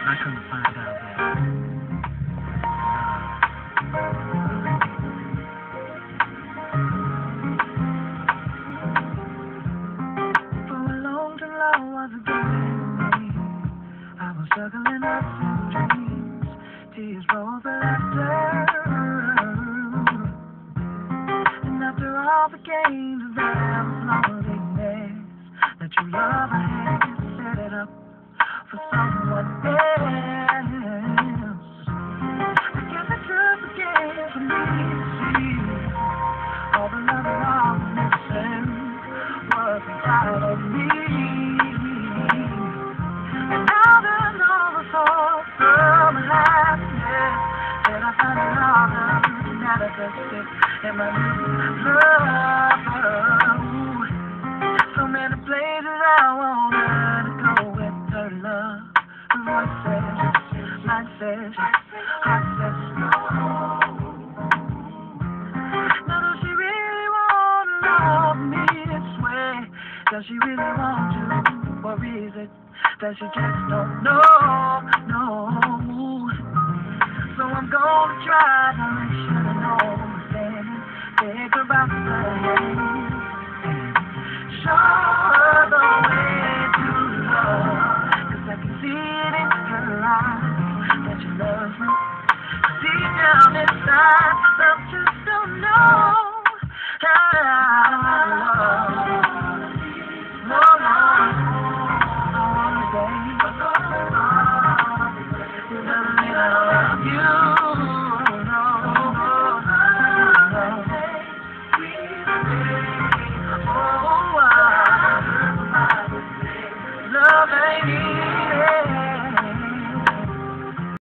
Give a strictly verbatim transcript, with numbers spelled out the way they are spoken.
I couldn't find out that. For a long time, love was a game. I was struggling up some dreams. Tears rolled the laughter. And after all the games, there was loneliness. That your love I had set it up for someone else. I guess it's just a game for me to see all the love and all the missing was inside of me. And now there's all the thoughts from happiness that I find it harder to manifest it in my new love. So many places I wanted to go with her love. The voice says, mind says, heart says no. Now does she really want to love me this way? Does she really want to? Or is it that she just don't know? No. So I'm gonna try to make sure I know I'm standing. Take her by the hand. Show